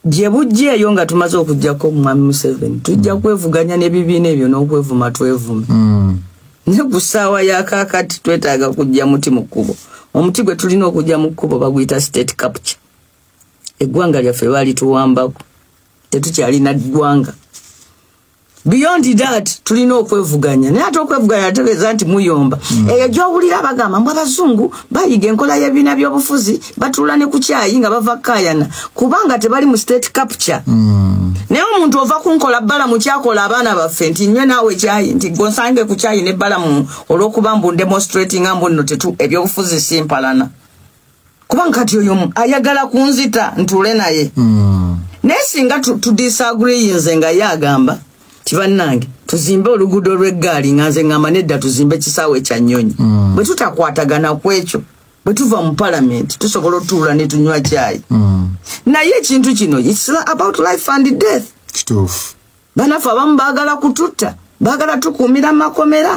bye bujjeeyo nga tumaze okujjako Mwami Museveni tujja kwevuganya n'ebibiina ebyo n'okwevuma twevume. Ne ku ssaawa ya kaakati twetaaga kujja muti mu kkubo. Omuti gwe tulina okujja mu kkubo baguyita state capture. Eggwanga lyaffe baali tuwambako. Tetukyalina ggwanga. Beyond that tulina okwevuganya. Naye ate okwevuganya ategeeza nti muyomba. Eyo gy'owulira bagamba mbu abazungu bayiga enkola y'ebibiina by'obufuzi batuula ne ku kyayi nga bava kaayana kubanga tebali mu state capture. Naye omuntu ova kunkola Balaam kyakola abaana baffe nti nywe naawe kyayi nti gonsange ku kyayi ne Balaam olw'okuba mbu demonstrating ambu nno ebyobufuzi simpalana. Kubanga kati oyo ayagala kunzita ntuule naye. Naye singa tudisagree nze nga ye agamba Tibanange tuzimbe oluguudo lw'eggaali nga nze ngamba nedda tuzimbe kisaawe kya nnyonyi. Bwe tutakwatagana ku ekyo bwe tuva mu parliament tusobola otuula ne tunywa kyayi. Naye ekintu kino it's about life and death. Kituufu. Banafu abamu baagala kututta baagala tukuumira makomera.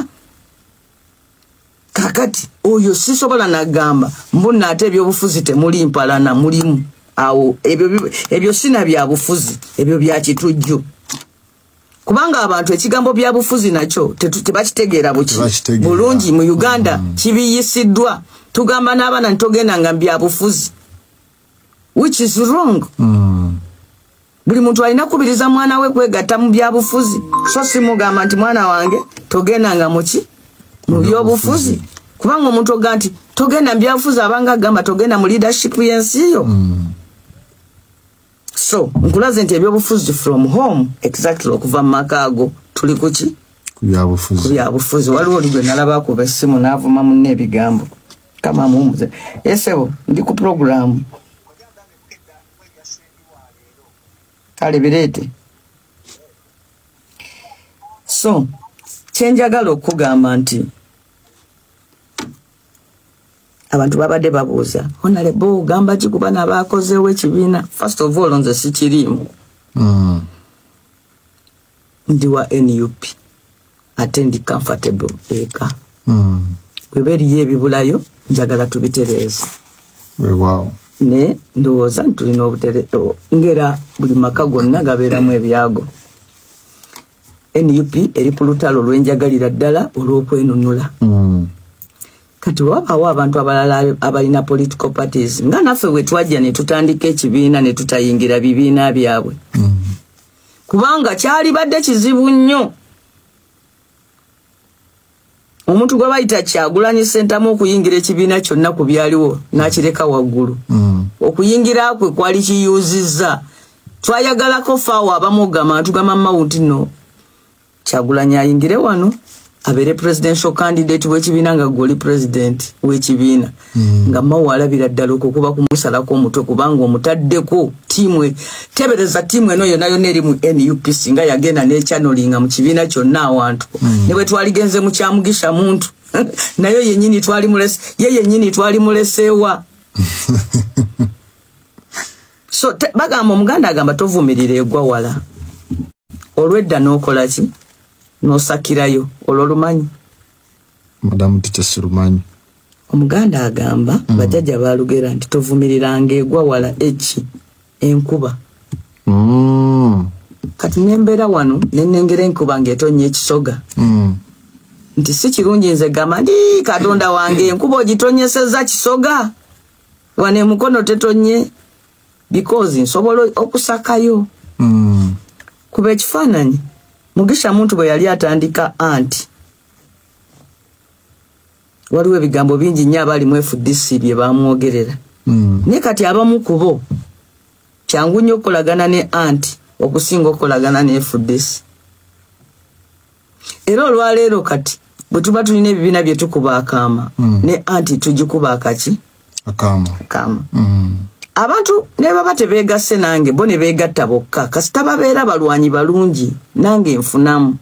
Kakati oyo sisobola nagamba mbona ate ebyobufuzi temuli mpalana mulimu awo ebyo sina bya bufuzi ebyo bya kitujju. Kubanga abantu ekigambo bya bufuzi nakyo tebakitegeera buki bulungi mu Uganda kibiyisiddwa tugamba n'abaana ntogenda nga bya bufuzi which is wrong. Buli muntu alina kubiriza mwana we kwegatta mu bya bufuzi so simugamba nti mwana wange togenda nga muki mu byobufuzi kubanga omuntu oga nti togenda mu byabufuzi abanga agamba togenda mu leadership y'ensi yo. So, nkulaze nti ebyobufuzi from home exactly okuva mu makaago tuli kuki ku byabufuzi. Waliwo olugwe nalabako bessimu n'avuma munne ebigambo kama mumuze esebo ndi ku program kale bireete. So kyenjagala okugamba nti abantu babadde babuuza Honorable gamba kikuba n'abaakozeewo ekibiina. First of all nze sikiriimu ndi wa NUP ate ndi comfortable eka bwe beriyo ebibulayo njagala tubitereeze. Wow. Ne ndowooza ntulina obutereezo ngera buli maka gonna gabeeramu ebyago. NUP eri ku lutalo lw'enjagalira ddala olw'okwenunula. Kati wabawo abantu abalala abalina political parties nga naffe we twajja ne tutandika ekibiina ne tutayingira bibiina byabwe. Kubanga kyali badde kizibu nnyo. Omuntu gwe bayita Kyagulanyi Ssentamu okuyingira ekibiina kyonna ku byaliwo n'akireka waggulu. Okuyingira kwe kwali kiyuzizza. Twayagalako faawo abamugamba tugamba mawuti no Kyagulanyi ayingire wano abere presidential candidate w'ekibiina nga goli president w'ekibiina nga mawo alabira ddala okukuba kumusalako omutwe kubanga omutaddeko tiimu tebereza tiimu eno yonna yonna eri mu NUP singa yagenda n'echannelinga mu kibiina kyonna awantu ne bwe twaligenze mu kyamugisha muntu nayo yennyini twali muleseewa. So bagamba omuganda agamba tovumirira egwa wala olwedda n'okola ki nosakirayo olwolumanyi. Madamu tikyasirumanyi. Omuganda agamba bajjajja balugera nti tovumiriranga egwa wala enkuba. Kati nembeera wano nenengera enkuba ng'etonnya ekisoga. Nti si kirungi nze gamba ndi Katonda wange enkuba ogitonyesezza kisoga wane mukono tetonye because nsobola okusakayo. Kuba ekifaananyi Mugisha muntu bwe yali atandika anti waliwo ebigambo bingi nnyo abali mu FDC bye bamwogerera. Ne kati abamu kubo kyangu nnyo okukolagana ne anti okusinga okukolagana ne FDC. Era olwaleero kati bwe tuba tulina ebibiina bye tukuba akaama ne anti tugikuba akaki akaama. Abantu ne baba tebeegasse nange bo ne beegatta bokka kasita babeera balwanyi balungi nange nfunamu.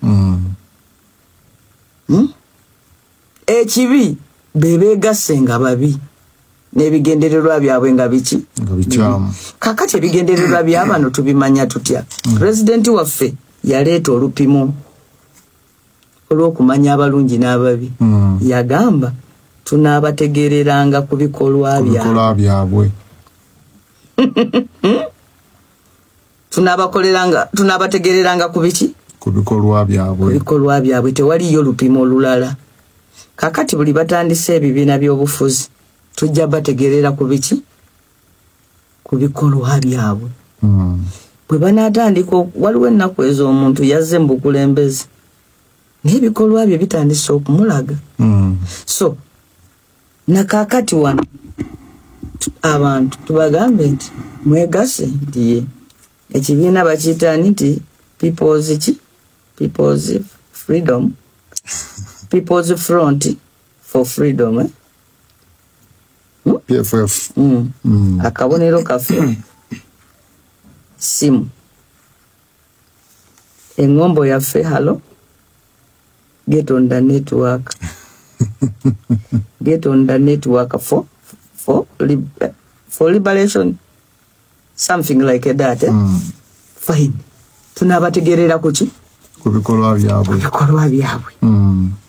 Ekibi beegasse nga babi n'ebigendererwa byabwe nga biki kakati ebigendererwa by'abano tubimanya tutya. Pulezidenti waffe yaleeta olupimo olw'okumanya abalungi n'ababi. Yagamba tunaabategereranga ku bikolwa byabwe. tunabategereranga kubiki kubikolwa byabwe tewaliyo lupimo olulala. Kakati buli batandise ebibiina by'obufuzi tujja bategerera kubiki kubikolwa byabwe. Bwe banatandika waliwo ennaku ezo omuntu yazze mu bukulembeze n'ebikolwa bye bitandise okumulaga. So nakakati wano abantu tubagambe nti mwegase nti ekibiina bakiyita nti people's freedom People's Front for Freedom PFF. Akabonero kafe simu engombo yaffe halo get on the network get on the network for liberation, something like that. Fine, tunabategerera kuki kubikolwa byabwe.